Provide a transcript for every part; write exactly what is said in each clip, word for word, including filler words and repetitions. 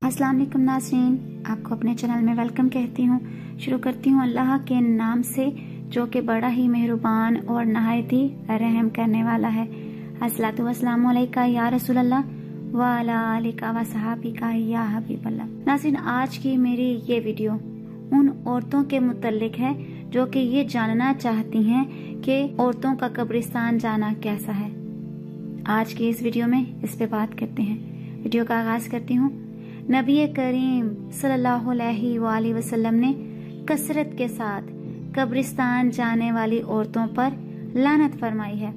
अस्सलाम वालेकुम नाज़रीन, आपको अपने चैनल में वेलकम कहती हूँ। शुरू करती हूँ अल्लाह के नाम से जो कि बड़ा ही मेहरबान और नहायत ही रहम करने वाला है। अस्सलातु वस्सलामु अलैका या रसूल अल्लाह व अला आलिका व सहाबिका या हबीब अल्लाह। नाज़रीन, आज की मेरी ये वीडियो उन औरतों के मुतल्लिक है जो कि ये जानना चाहती हैं कि औरतों का कब्रिस्तान जाना कैसा है। आज की इस वीडियो में इस पे बात करते हैं। वीडियो का आगाज करती हूँ। नबी करीम सल्लल्लाहु अलैहि वसल्लम ने कसरत के साथ कब्रिस्तान जाने वाली औरतों पर लानत फरमाई है।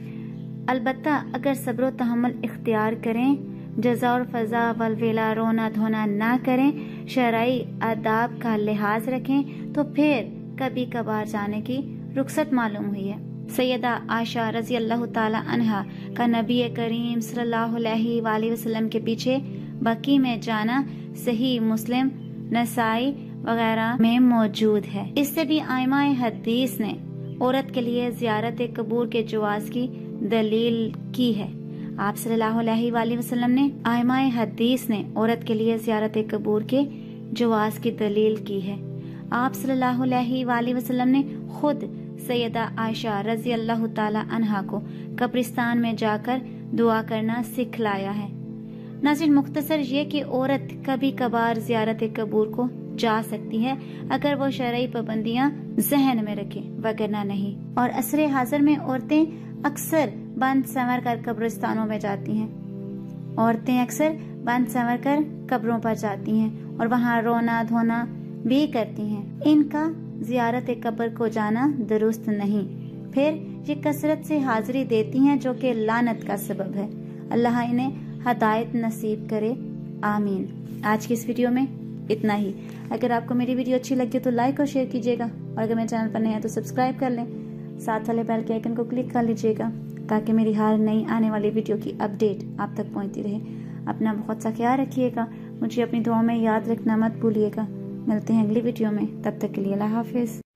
अलबत्ता अगर सब्र तहम्मुल इख्तियार करें, जज़ा और फजा वलवेला रोना धोना ना करें, शरई आदाब का लिहाज रखें तो फिर कभी कभार जाने की रुखसत मालूम हुई है। सैयदा आयशा रजी अल्लाह ताला अन्हा का नबी करीम सल्लल्लाहु अलैहि वसल्लम के पीछे बकी में जाना सही मुस्लिम, नसाई वगैरह में मौजूद है। इससे भी आइमा हदीस ने औरत के लिए जियारत कबूर के जवाज की दलील की है। आप सल्लल्लाहु अलैहि वसल्लम ने आइमा हदीस ने औरत के लिए जियारत कबूर के जवाज की दलील की है। आप सल्लल्लाहु अलैहि वसल्लम ने खुद सैयदा आयशा रजी अल्लाह ताला अन्हा को कब्रिस्तान में जाकर दुआ करना सिखलाया है। नाज़रीन, मुख्तसर ये कि औरत कभी कभार जियारत कबूर को जा सकती है अगर वो शरई पाबंदियां जहन में रखे, वगरना नहीं। और असरे हाजिर में औरतें अक्सर बंद संवर कर कब्रिस्तानों में जाती हैं। औरतें अक्सर बंद संवर कर कब्रों पर जाती हैं और वहाँ रोना धोना भी करती हैं। इनका जियारत कब्र को जाना दुरुस्त नहीं। फिर ये कसरत से हाजिरी देती हैं जो कि लानत का सबब है। अल्लाह इन्हें हदायत नसीब करे, आमीन। आज की इस वीडियो में इतना ही। अगर आपको मेरी वीडियो अच्छी लगी तो लाइक और शेयर कीजिएगा और अगर मेरे चैनल पर नए हैं तो सब्सक्राइब कर लें। साथ वाले बेल के आइकन को क्लिक कर लीजिएगा ताकि मेरी हर नई आने वाली वीडियो की अपडेट आप तक पहुंचती रहे। अपना बहुत सा ख्याल रखिएगा, मुझे अपनी दुआ में याद रखना मत भूलिएगा। मिलते हैं अगली वीडियो में, तब तक के लिए अल्लाह हाफिज।